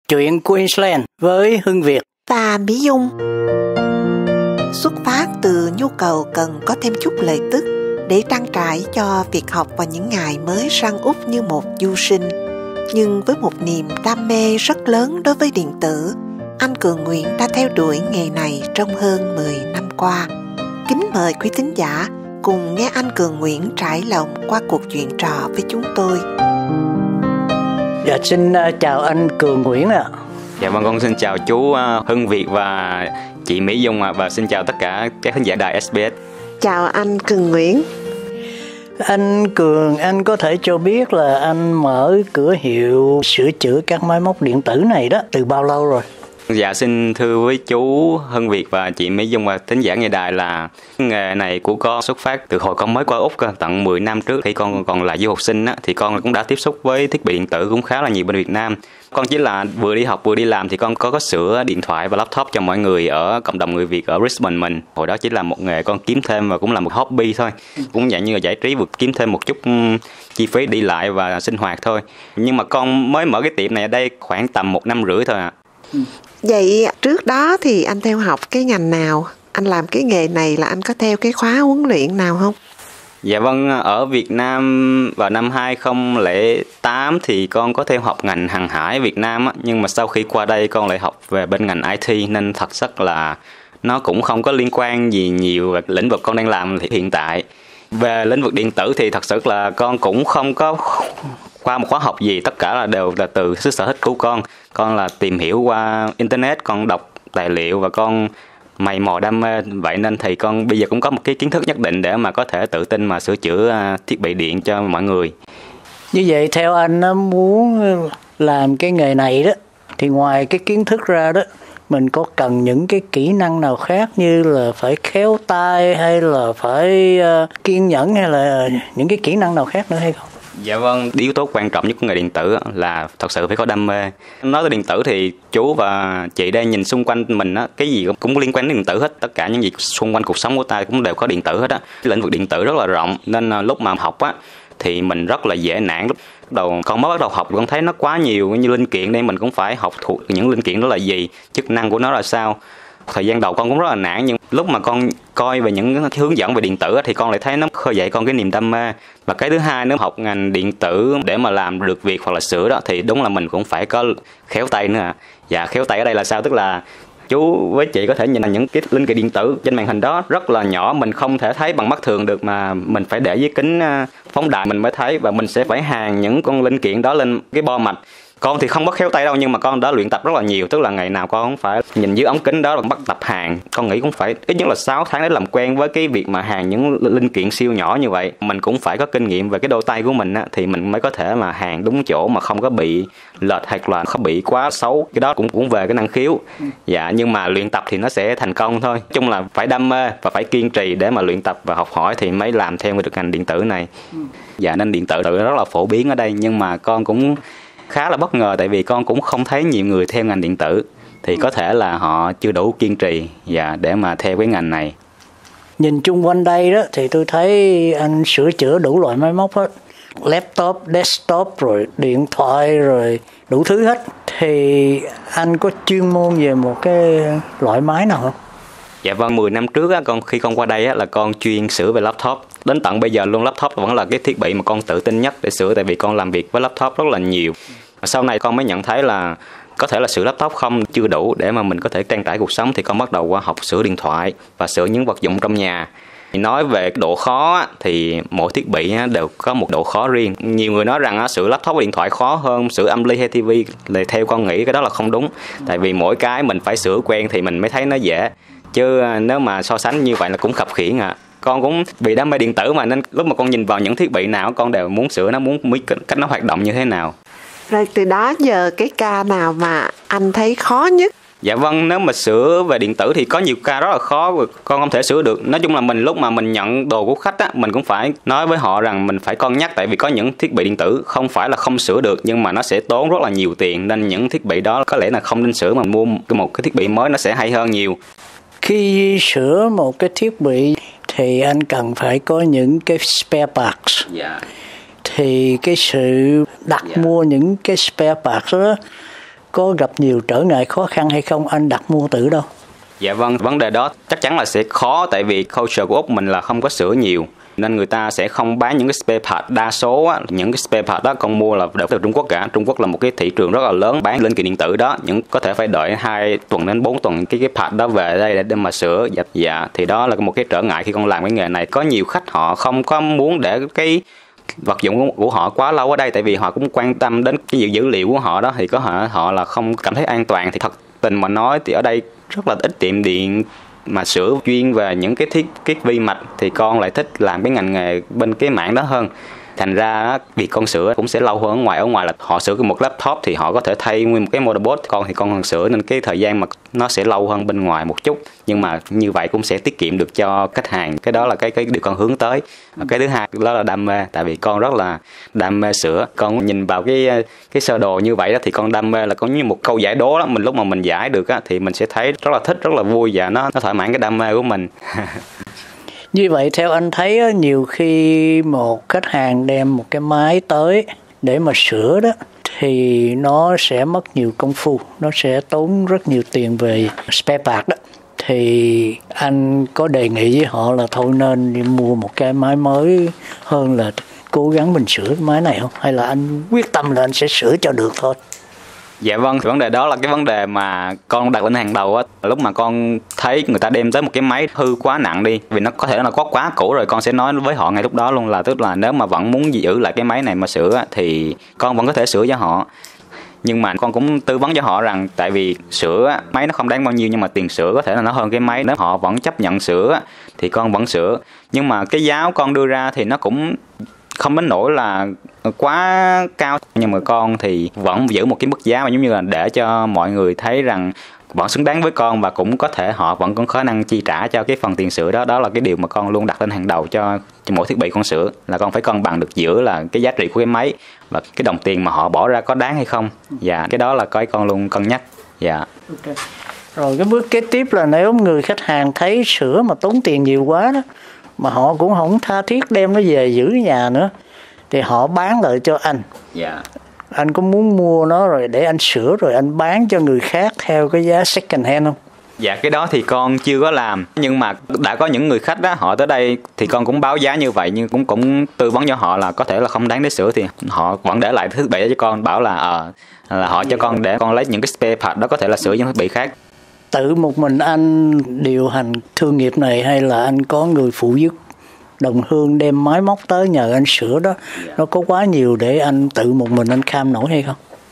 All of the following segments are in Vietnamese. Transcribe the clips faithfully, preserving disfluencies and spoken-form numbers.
Chuyện Queensland với Hưng Việt và Mỹ Dung. Xuất phát từ nhu cầu cần có thêm chút lợi tức để trang trải cho việc học vào những ngày mới sang Úc như một du sinh, nhưng với một niềm đam mê rất lớn đối với điện tử, anh Cường Nguyễn đã theo đuổi nghề này trong hơn mười năm qua. Kính mời quý thính giả cùng nghe anh Cường Nguyễn trải lòng qua cuộc chuyện trò với chúng tôi. Dạ, xin chào anh Cường Nguyễn ạ. Dạ vâng, con xin chào chú Hưng Việt và chị Mỹ Dung ạ, và xin chào tất cả các khán giả đài ét bê ét. Chào anh Cường Nguyễn. Anh Cường, anh có thể cho biết là anh mở cửa hiệu sửa chữa các máy móc điện tử này đó từ bao lâu rồi? Dạ, xin thưa với chú Hưng Việt và chị Mỹ Dung và thính giả nghe đài là nghề này của con xuất phát từ hồi con mới qua Úc cơ, tận mười năm trước khi con còn là du học sinh á, thì con cũng đã tiếp xúc với thiết bị điện tử cũng khá là nhiều bên Việt Nam. Con chỉ là vừa đi học vừa đi làm thì con có có sửa điện thoại và laptop cho mọi người ở cộng đồng người Việt ở Brisbane mình. Hồi đó chỉ là một nghề con kiếm thêm và cũng là một hobby thôi, cũng dạng như là giải trí, vừa kiếm thêm một chút chi phí đi lại và sinh hoạt thôi. Nhưng mà con mới mở cái tiệm này ở đây khoảng tầm một năm rưỡi thôi ạ. À. Vậy trước đó thì anh theo học cái ngành nào? Anh làm cái nghề này là anh có theo cái khóa huấn luyện nào không? Dạ vâng, ở Việt Nam vào năm hai không không tám thì con có theo học ngành hàng hải Việt Nam á, nhưng mà sau khi qua đây con lại học về bên ngành i tê nên thật chất là nó cũng không có liên quan gì nhiều về lĩnh vực con đang làm thì hiện tại. Về lĩnh vực điện tử thì thật sự là con cũng không có qua một khóa học gì, tất cả là đều là từ sức sở thích của con. Con là tìm hiểu qua internet, con đọc tài liệu và con mày mò đam mê, vậy nên thì con bây giờ cũng có một cái kiến thức nhất định để mà có thể tự tin mà sửa chữa thiết bị điện cho mọi người. Như vậy theo anh muốn làm cái nghề này đó thì ngoài cái kiến thức ra đó, mình có cần những cái kỹ năng nào khác như là phải khéo tay hay là phải uh, kiên nhẫn hay là những cái kỹ năng nào khác nữa hay không? Dạ vâng, yếu tố quan trọng nhất của nghề điện tử là thật sự phải có đam mê. Nói tới điện tử thì chú và chị đây nhìn xung quanh mình á, cái gì cũng liên quan đến điện tử hết, tất cả những gì xung quanh cuộc sống của ta cũng đều có điện tử hết á. Lĩnh vực điện tử rất là rộng nên lúc mà học á thì mình rất là dễ nản. Lúc đầu con mới bắt đầu học con thấy nó quá nhiều như linh kiện đây, mình cũng phải học thuộc những linh kiện đó là gì, chức năng của nó là sao. Thời gian đầu con cũng rất là nản, nhưng lúc mà con coi về những cái hướng dẫn về điện tử thì con lại thấy nó khơi dậy con cái niềm đam mê. Và cái thứ hai, nếu học ngành điện tử để mà làm được việc hoặc là sửa đó thì đúng là mình cũng phải có khéo tay nữa. Dạ, khéo tay ở đây là sao? Tức là chú với chị có thể nhìn những cái linh kiện điện tử trên màn hình đó rất là nhỏ, mình không thể thấy bằng mắt thường được mà mình phải để với kính phóng đại mình mới thấy, và mình sẽ phải hàn những con linh kiện đó lên cái bo mạch. Con thì không có khéo tay đâu, nhưng mà con đã luyện tập rất là nhiều, tức là ngày nào con cũng phải nhìn dưới ống kính đó là bắt tập hàn. Con nghĩ cũng phải ít nhất là sáu tháng để làm quen với cái việc mà hàn những linh kiện siêu nhỏ như vậy. Mình cũng phải có kinh nghiệm về cái đôi tay của mình á, thì mình mới có thể mà hàn đúng chỗ mà không có bị lệch hoặc là không bị quá xấu. Cái đó cũng cũng về cái năng khiếu. Dạ, nhưng mà luyện tập thì nó sẽ thành công thôi. Nói chung là phải đam mê và phải kiên trì để mà luyện tập và học hỏi thì mới làm theo được ngành điện tử này. Dạ, nên điện tử rất là phổ biến ở đây, nhưng mà con cũng khá là bất ngờ tại vì con cũng không thấy nhiều người theo ngành điện tử, thì có thể là họ chưa đủ kiên trì và để mà theo cái ngành này. Nhìn chung quanh đây đó thì tôi thấy anh sửa chữa đủ loại máy móc hết, laptop, desktop rồi điện thoại rồi đủ thứ hết. Thì anh có chuyên môn về một cái loại máy nào không? Dạ vâng, mười năm trước á, con khi con qua đây á, là con chuyên sửa về laptop. Đến tận bây giờ luôn, laptop vẫn là cái thiết bị mà con tự tin nhất để sửa, tại vì con làm việc với laptop rất là nhiều. Sau này con mới nhận thấy là có thể là sửa laptop không chưa đủ để mà mình có thể trang trải cuộc sống, thì con bắt đầu qua học sửa điện thoại và sửa những vật dụng trong nhà. Nói về độ khó thì mỗi thiết bị đều có một độ khó riêng. Nhiều người nói rằng sửa laptop và điện thoại khó hơn sửa âm ly hay tivi, thì theo con nghĩ cái đó là không đúng. Tại vì mỗi cái mình phải sửa quen thì mình mới thấy nó dễ, chứ nếu mà so sánh như vậy là cũng khập khiễng à. Con cũng bị đam mê điện tử mà, nên lúc mà con nhìn vào những thiết bị nào con đều muốn sửa nó, muốn biết cách nó hoạt động như thế nào. Rồi từ đó giờ cái ca nào mà anh thấy khó nhất? Dạ vâng, nếu mà sửa về điện tử thì có nhiều ca rất là khó, con không thể sửa được. Nói chung là mình lúc mà mình nhận đồ của khách á, mình cũng phải nói với họ rằng mình phải cân nhắc, tại vì có những thiết bị điện tử không phải là không sửa được, nhưng mà nó sẽ tốn rất là nhiều tiền, nên những thiết bị đó có lẽ là không nên sửa, mà mua một cái thiết bị mới nó sẽ hay hơn nhiều. Khi sửa một cái thiết bị thì anh cần phải có những cái spare parts. Yeah. Thì cái sự đặt yeah. mua những cái spare parts đó có gặp nhiều trở ngại khó khăn hay không? Anh đặt mua từ đâu? Dạ vâng, vấn đề đó chắc chắn là sẽ khó, tại vì culture của Úc mình là không có sữa nhiều, nên người ta sẽ không bán những cái spare part. Đa số á, những cái spare part đó con mua là đều từ Trung Quốc cả. Trung Quốc là một cái thị trường rất là lớn bán linh kiện điện tử đó, những có thể phải đợi hai tuần đến bốn tuần cái cái part đó về đây để, để mà sửa. Dạ, dạ thì đó là một cái trở ngại khi con làm cái nghề này. Có nhiều khách họ không có muốn để cái vật dụng của họ quá lâu ở đây, tại vì họ cũng quan tâm đến cái dữ, dữ liệu của họ đó, thì có họ họ là không cảm thấy an toàn. Thì thật tình mà nói thì ở đây rất là ít tiệm điện mà sửa chuyên về những cái thiết cái vi mạch, thì con lại thích làm cái ngành nghề bên cái mảng đó hơn. Thành ra việc con sửa cũng sẽ lâu hơn ở ngoài. Ở ngoài là họ sửa một laptop thì họ có thể thay nguyên một cái motherboard, con thì con còn sửa nên cái thời gian mà nó sẽ lâu hơn bên ngoài một chút, nhưng mà như vậy cũng sẽ tiết kiệm được cho khách hàng. Cái đó là cái cái điều con hướng tới. Cái thứ hai đó là đam mê, tại vì con rất là đam mê sửa. Con nhìn vào cái cái sơ đồ như vậy đó thì con đam mê là có như một câu giải đố đó, mình lúc mà mình giải được á thì mình sẽ thấy rất là thích, rất là vui và nó nó thỏa mãn cái đam mê của mình. Như vậy theo anh thấy nhiều khi một khách hàng đem một cái máy tới để mà sửa đó thì nó sẽ mất nhiều công phu, nó sẽ tốn rất nhiều tiền về spare part đó. Thì anh có đề nghị với họ là thôi nên đi mua một cái máy mới hơn là cố gắng mình sửa cái máy này không? Hay là anh quyết tâm là anh sẽ sửa cho được thôi? Dạ vâng, vấn đề đó là cái vấn đề mà con đặt lên hàng đầu á. Lúc mà con thấy người ta đem tới một cái máy hư quá nặng đi, vì nó có thể là có quá cũ rồi, con sẽ nói với họ ngay lúc đó luôn là tức là nếu mà vẫn muốn giữ lại cái máy này mà sửa á, thì con vẫn có thể sửa cho họ. Nhưng mà con cũng tư vấn cho họ rằng tại vì sửa á, máy nó không đáng bao nhiêu, nhưng mà tiền sửa có thể là nó hơn cái máy. Nếu họ vẫn chấp nhận sửa á, thì con vẫn sửa. Nhưng mà cái giá con đưa ra thì nó cũng không đến nỗi là quá cao, nhưng mà con thì vẫn giữ một cái mức giá mà giống như là để cho mọi người thấy rằng vẫn xứng đáng với con, và cũng có thể họ vẫn có khả năng chi trả cho cái phần tiền sửa đó. Đó là cái điều mà con luôn đặt lên hàng đầu cho, cho mỗi thiết bị con sửa, là con phải cân bằng được giữa là cái giá trị của cái máy và cái đồng tiền mà họ bỏ ra có đáng hay không. Dạ, cái đó là cái con luôn cân nhắc. Dạ. Okay. Rồi cái bước kế tiếp là nếu người khách hàng thấy sửa mà tốn tiền nhiều quá đó, mà họ cũng không tha thiết đem nó về giữ nhà nữa, thì họ bán lại cho anh. Dạ. Anh có muốn mua nó rồi để anh sửa rồi anh bán cho người khác theo cái giá second hand không? Dạ, cái đó thì con chưa có làm, nhưng mà đã có những người khách đó họ tới đây thì con cũng báo giá như vậy, nhưng cũng cũng tư vấn cho họ là có thể là không đáng để sửa, thì họ vẫn để lại thiết bị cho con, bảo là ờ à, là họ cho con để con lấy những cái spare part đó có thể là sửa những thiết bị khác. Tự một mình anh điều hành thương nghiệp này hay là anh có người phụ giúp đồng hương đem máy móc tới nhờ anh sửa đó? Nó có quá nhiều để anh tự một mình anh kham nổi hay không?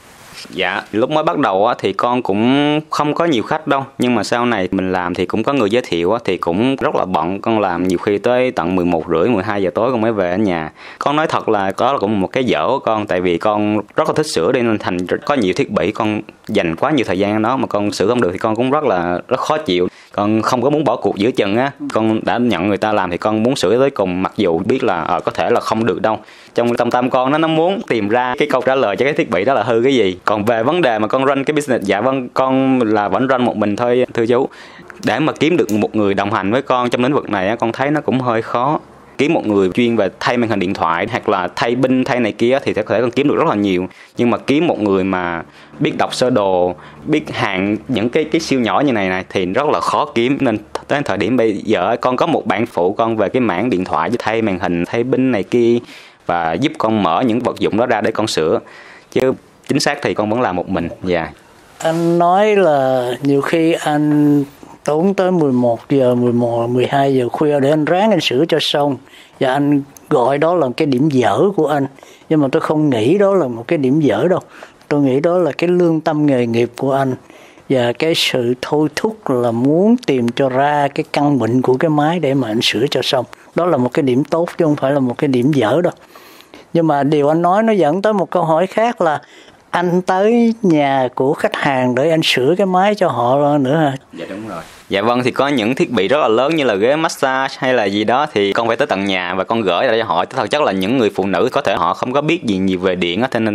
Dạ, lúc mới bắt đầu á, thì con cũng không có nhiều khách đâu, nhưng mà sau này mình làm thì cũng có người giới thiệu á, thì cũng rất là bận. Con làm nhiều khi tới tận mười một rưỡi, mười hai giờ tối con mới về ở nhà. Con nói thật là đó là cũng một cái dở của con, tại vì con rất là thích sửa đi nên thành có nhiều thiết bị con dành quá nhiều thời gian đó mà con sửa không được thì con cũng rất là rất khó chịu. Con không có muốn bỏ cuộc giữa chừng á, con đã nhận người ta làm thì con muốn sửa tới cùng, mặc dù biết là à, có thể là không được đâu. Trong tâm tâm con nó nó muốn tìm ra cái câu trả lời cho cái thiết bị đó là hư cái gì. Còn về vấn đề mà con run cái business, dạ vâng, con là vẫn run một mình thôi thưa chú. Để mà kiếm được một người đồng hành với con trong lĩnh vực này á, con thấy nó cũng hơi khó. Kiếm một người chuyên về thay màn hình điện thoại hoặc là thay pin thay này kia thì có thể con kiếm được rất là nhiều, nhưng mà kiếm một người mà biết đọc sơ đồ, biết hạn những cái cái siêu nhỏ như này này thì rất là khó kiếm. Nên đến thời điểm bây giờ con có một bạn phụ con về cái mảng điện thoại với thay màn hình, thay pin này kia, và giúp con mở những vật dụng đó ra để con sửa, chứ chính xác thì con vẫn làm một mình. Dạ. Yeah. Anh nói là nhiều khi anh tốn tới mười một giờ, mười một, mười hai giờ khuya để anh ráng anh sửa cho xong, và anh gọi đó là cái điểm dở của anh. Nhưng mà tôi không nghĩ đó là một cái điểm dở đâu. Tôi nghĩ đó là cái lương tâm nghề nghiệp của anh và cái sự thôi thúc là muốn tìm cho ra cái căn bệnh của cái máy để mà anh sửa cho xong. Đó là một cái điểm tốt chứ không phải là một cái điểm dở đâu. Nhưng mà điều anh nói nó dẫn tới một câu hỏi khác là anh tới nhà của khách hàng để anh sửa cái máy cho họ nữa hả? Dạ đúng rồi. Dạ vâng, thì có những thiết bị rất là lớn như là ghế massage hay là gì đó thì con phải tới tận nhà và con gửi ra cho họ. Thật chất là những người phụ nữ có thể họ không có biết gì nhiều về điện á, cho nên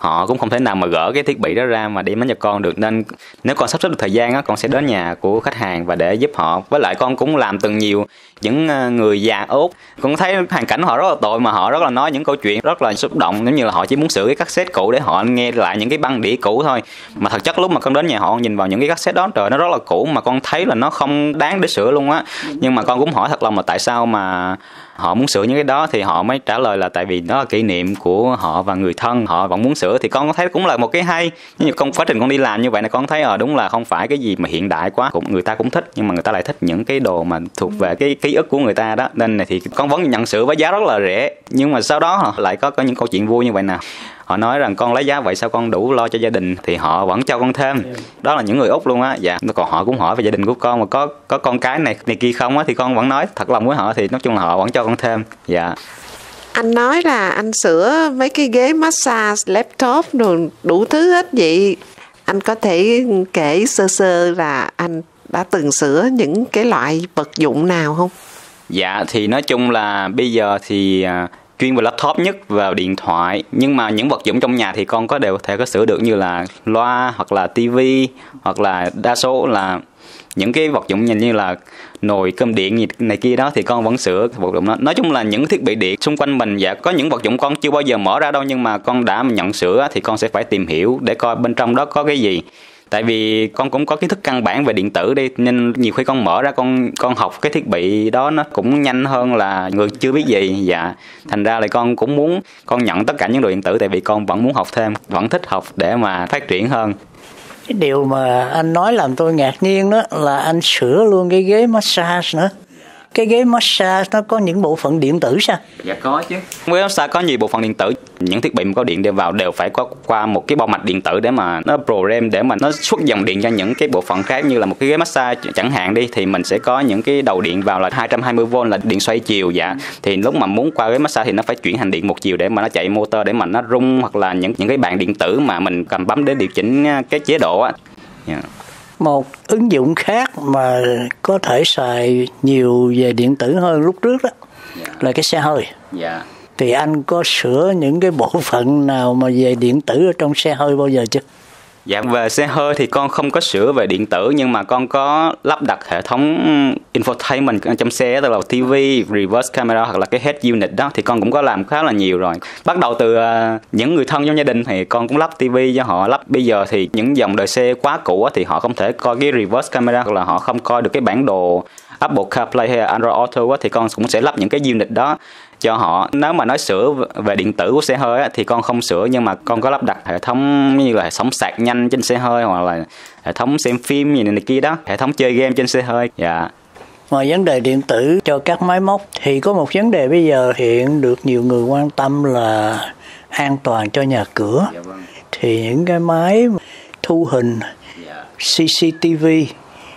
họ cũng không thể nào mà gỡ cái thiết bị đó ra mà đem đến cho con được, nên nếu con sắp xếp được thời gian á, con sẽ đến nhà của khách hàng và để giúp họ. Với lại con cũng làm từng nhiều những người già ốm, con thấy hoàn cảnh họ rất là tội mà họ rất là nói những câu chuyện rất là xúc động, giống như là họ chỉ muốn sửa cái cassette cũ để họ nghe lại những cái băng đĩa cũ thôi, mà thật chất lúc mà con đến nhà họ nhìn vào những cái cassette đó, trời nó rất là cũ mà con thấy là nó không đáng để sửa luôn á. Nhưng mà con cũng hỏi thật lòng là tại sao mà họ muốn sửa những cái đó, thì họ mới trả lời là tại vì đó là kỷ niệm của họ và người thân, họ vẫn muốn sửa. Thì con có thấy cũng là một cái hay, nhưng con quá trình con đi làm như vậy là con thấy ờ đúng là không phải cái gì mà hiện đại quá, cũng người ta cũng thích, nhưng mà người ta lại thích những cái đồ mà thuộc về cái ký ức của người ta đó, nên này thì con vẫn nhận sửa với giá rất là rẻ. Nhưng mà sau đó lại có có những câu chuyện vui như vậy nào, họ nói rằng con lấy giá vậy sao con đủ lo cho gia đình, thì họ vẫn cho con thêm. Đó là những người Úc luôn á. Dạ, còn họ cũng hỏi về gia đình của con mà có có con cái này này kia không á, thì con vẫn nói thật lòng với họ, thì nói chung là họ vẫn cho con thêm. Dạ. Anh nói là anh sửa mấy cái ghế massage, laptop rồi đủ thứ hết vậy. Anh có thể kể sơ sơ là anh đã từng sửa những cái loại vật dụng nào không? Dạ, thì nói chung là bây giờ thì chuyên về laptop nhất, vào điện thoại, nhưng mà những vật dụng trong nhà thì con có đều có thể có sửa được, như là loa hoặc là tivi, hoặc là đa số là những cái vật dụng như là nồi cơm điện gì này kia đó thì con vẫn sửa vật dụng đó. Nói chung là những thiết bị điện xung quanh mình, dạ có những vật dụng con chưa bao giờ mở ra đâu, nhưng mà con đã nhận sửa thì con sẽ phải tìm hiểu để coi bên trong đó có cái gì. Tại vì con cũng có kiến thức căn bản về điện tử đi, nên nhiều khi con mở ra con con học cái thiết bị đó nó cũng nhanh hơn là người chưa biết gì. Dạ, thành ra là con cũng muốn con nhận tất cả những đồ điện tử, tại vì con vẫn muốn học thêm, vẫn thích học để mà phát triển hơn. Cái điều mà anh nói làm tôi ngạc nhiên đó là anh sửa luôn cái ghế massage nữa. Cái ghế massage nó có những bộ phận điện tử sao? Dạ có chứ. Ghế massage có nhiều bộ phận điện tử. Những thiết bị mà có điện đều vào đều phải có qua một cái bao mạch điện tử để mà nó program, để mà nó xuất dòng điện cho những cái bộ phận khác. Như là một cái ghế massage chẳng hạn đi, thì mình sẽ có những cái đầu điện vào là hai trăm hai mươi vôn là điện xoay chiều. Dạ, thì lúc mà muốn qua ghế massage thì nó phải chuyển thành điện một chiều để mà nó chạy motor, để mà nó rung, hoặc là những những cái bàn điện tử mà mình cầm bấm để điều chỉnh cái chế độ á. Yeah. Một ứng dụng khác mà có thể xài nhiều về điện tử hơn lúc trước đó, yeah, là cái xe hơi. Yeah. Thì anh có sửa những cái bộ phận nào mà về điện tử ở trong xe hơi bao giờ chưa? Dạ, về xe hơi thì con không có sửa về điện tử, nhưng mà con có lắp đặt hệ thống infotainment trong xe, tức là ti vi, reverse camera hoặc là cái head unit đó, thì con cũng có làm khá là nhiều rồi. Bắt đầu từ uh, những người thân trong gia đình thì con cũng lắp tivi cho họ lắp. Bây giờ thì những dòng đời xe quá cũ thì họ không thể coi cái reverse camera, hoặc là họ không coi được cái bản đồ Apple CarPlay hay Android Auto thì con cũng sẽ lắp những cái unit đó cho họ. Nếu mà nói sửa về điện tử của xe hơi á, thì con không sửa, nhưng mà con có lắp đặt hệ thống như là hệ thống sạc nhanh trên xe hơi, hoặc là hệ thống xem phim gì này, này kia đó, hệ thống chơi game trên xe hơi. Dạ. Ngoài vấn đề điện tử cho các máy móc thì có một vấn đề bây giờ hiện được nhiều người quan tâm là an toàn cho nhà cửa. Dạ vâng. Thì những cái máy thu hình, dạ, xê xê tê vê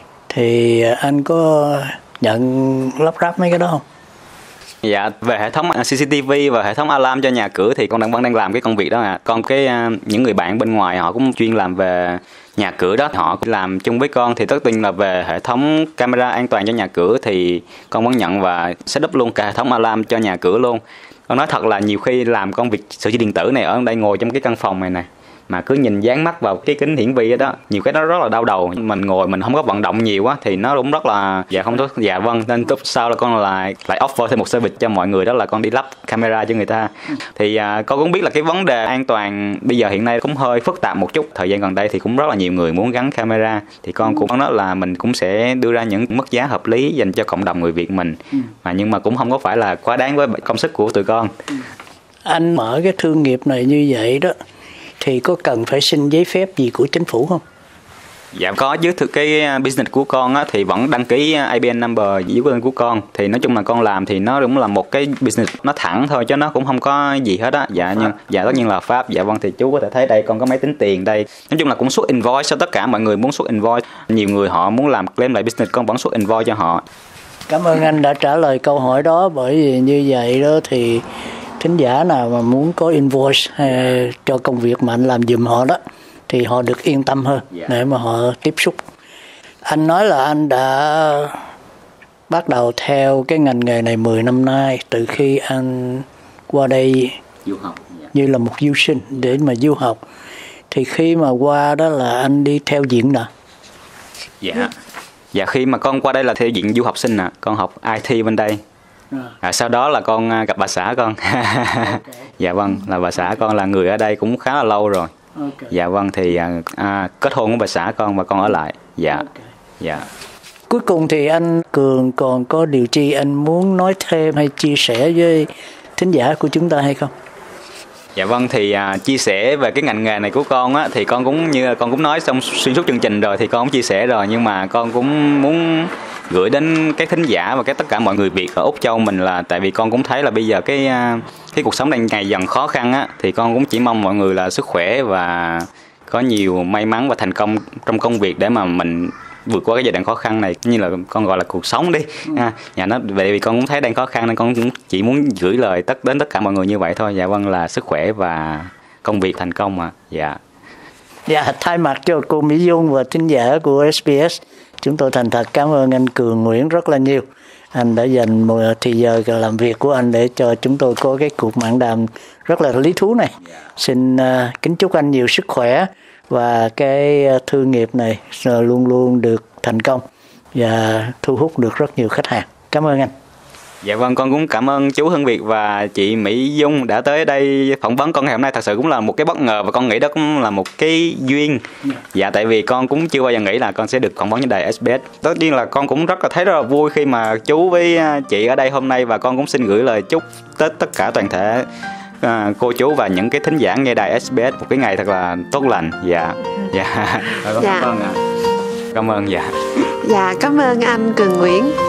thì anh có nhận lắp ráp mấy cái đó không? Dạ, về hệ thống xê xê tê vê và hệ thống alarm cho nhà cửa thì con đang vẫn đang làm cái công việc đó à. Còn cái những người bạn bên ngoài họ cũng chuyên làm về nhà cửa đó, họ cũng làm chung với con. Thì tất nhiên là về hệ thống camera an toàn cho nhà cửa thì con vẫn nhận và setup luôn cả hệ thống alarm cho nhà cửa luôn. Con nói thật là nhiều khi làm công việc sửa chữa điện tử này ở đây, ngồi trong cái căn phòng này này mà cứ nhìn dán mắt vào cái kính hiển vi đó, nhiều cái đó rất là đau đầu. Mình ngồi mình không có vận động nhiều á thì nó cũng rất là dạ không tốt. Dạ vâng, nên lúc sau là con lại lại offer thêm một service cho mọi người, đó là con đi lắp camera cho người ta. Thì à, con cũng biết là cái vấn đề an toàn bây giờ hiện nay cũng hơi phức tạp một chút. Thời gian gần đây thì cũng rất là nhiều người muốn gắn camera, thì con cũng nói là mình cũng sẽ đưa ra những mức giá hợp lý dành cho cộng đồng người Việt mình, mà nhưng mà cũng không có phải là quá đáng với công sức của tụi con. Anh mở cái thương nghiệp này như vậy đó thì có cần phải xin giấy phép gì của chính phủ không? Dạ có chứ. Cái business của con á, thì vẫn đăng ký i bê en number dưới tên của con. Thì nói chung là con làm thì nó cũng là một cái business nó thẳng thôi, chứ nó cũng không có gì hết á. Dạ nhưng dạ tất nhiên là pháp. Dạ vâng, thì chú có thể thấy đây con có máy tính tiền đây. Nói chung là cũng xuất invoice cho tất cả mọi người muốn xuất invoice. Nhiều người họ muốn làm claim lại business, con vẫn xuất invoice cho họ. Cảm ơn anh đã trả lời câu hỏi đó, bởi vì như vậy đó thì thính giả nào mà muốn có invoice hay cho công việc mà anh làm giùm họ đó thì họ được yên tâm hơn, yeah, để mà họ tiếp xúc. Anh nói là anh đã bắt đầu theo cái ngành nghề này mười năm nay, từ khi anh qua đây du học. như là một du sinh để mà du học. Thì khi mà qua đó là anh đi theo diện nào? Dạ. Dạ khi mà con qua đây là theo diện du học sinh nè, con học i tê bên đây. À, sau đó là con gặp bà xã con. Okay. Dạ vâng, là bà xã okay. Con là người ở đây cũng khá là lâu rồi. Okay. Dạ vâng, thì à, kết hôn với bà xã con và con ở lại. Dạ. Okay. Dạ. Cuối cùng thì anh Cường còn có điều chi anh muốn nói thêm hay chia sẻ với thính giả của chúng ta hay không? Dạ vâng, thì à, chia sẻ về cái ngành nghề này của con á, thì con cũng như con cũng nói xong xuyên suốt chương trình rồi thì con cũng chia sẻ rồi, nhưng mà con cũng muốn gửi đến các thính giả và các tất cả mọi người Việt ở Úc Châu mình là tại vì con cũng thấy là bây giờ cái cái cuộc sống đang ngày dần khó khăn á, thì con cũng chỉ mong mọi người là sức khỏe và có nhiều may mắn và thành công trong công việc để mà mình vượt qua cái giai đoạn khó khăn này, như là con gọi là cuộc sống đi. Ừ. À, dạ nó vậy vì con cũng thấy đang khó khăn nên con cũng chỉ muốn gửi lời tất đến tất cả mọi người như vậy thôi. Dạ vâng, là sức khỏe và công việc thành công mà. Dạ. Dạ, thay mặt cho cô Mỹ Dung và thính giả của ét bê ét, chúng tôi thành thật cảm ơn anh Cường Nguyễn rất là nhiều. Anh đã dành một thời giờ làm việc của anh để cho chúng tôi có cái cuộc mạn đàm rất là lý thú này. Xin uh, kính chúc anh nhiều sức khỏe và cái thương nghiệp này luôn luôn được thành công và thu hút được rất nhiều khách hàng. Cảm ơn anh. Dạ vâng, con cũng cảm ơn chú Hưng Việt và chị Mỹ Dung đã tới đây phỏng vấn con ngày hôm nay. Thật sự cũng là một cái bất ngờ và con nghĩ đó cũng là một cái duyên. Dạ, tại vì con cũng chưa bao giờ nghĩ là con sẽ được phỏng vấn trên đài ét bê ét. Tất nhiên là con cũng rất là thấy rất là vui khi mà chú với chị ở đây hôm nay, và con cũng xin gửi lời chúc tới tất cả toàn thể À, cô chú và những cái thính giả nghe đài ét bê ét một cái ngày thật là tốt lành. Dạ. Dạ. Cảm ơn. Dạ. Cảm ơn. Dạ. Dạ, cảm ơn anh Cường Nguyễn.